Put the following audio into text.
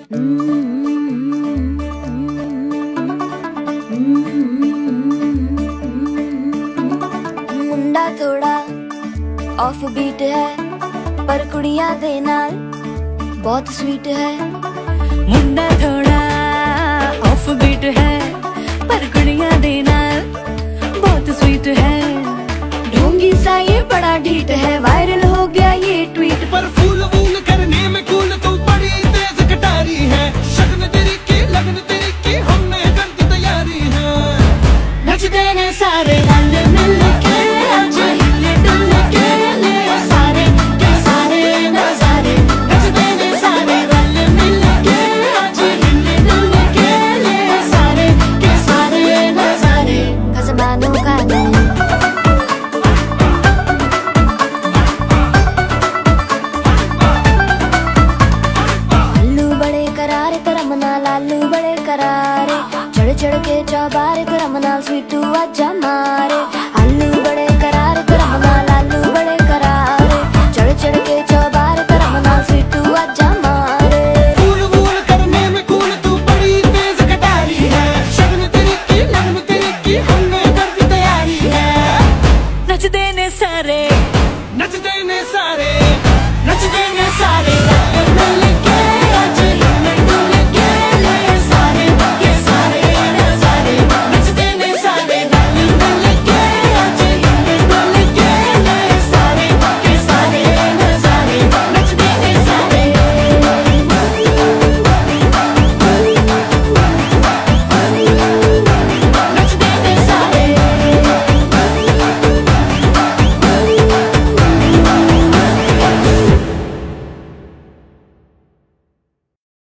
मुंडा थोड़ा off beat है पर कुड़ियां दे नाल बहुत स्वीट है। मुंडा थोड़ा ऑफ बीट है पर कुड़ियां दे नाल बहुत स्वीट है। ढोंगी सा ये बड़ा ढीठ है, वायरल हो गया ये ट्वीट। पर फूल वूल करने में कूल तू बड़ी तेज कटारी है। शगन तेरी की लगन तेरी की हमने कर दी तैयारी है। नचते ने सारे रंग मिल के आज हिले डुल के ले सारे के सारे नजारे। नचते ने सारे रंग मिल के आज हिले डुल के ले सारे के सारे नजारे। खसमानों का नहीं लालू बड़े करारे चढ़ चढ़ के चौबारे करम नाल स्वीटू आजा मारे। आलू बड़े करारे करम नाल लालू बड़े करारे चढ़ चढ़ के चौबारे करम नाल स्वीटू आजा मारे। फूल वूल करने में कूल तू बड़ी तेज कटारी है। शगन तेरी की लगन तेरी की हमने कर दी तैयारी है। नचदे ने सारे नचदे ने सारे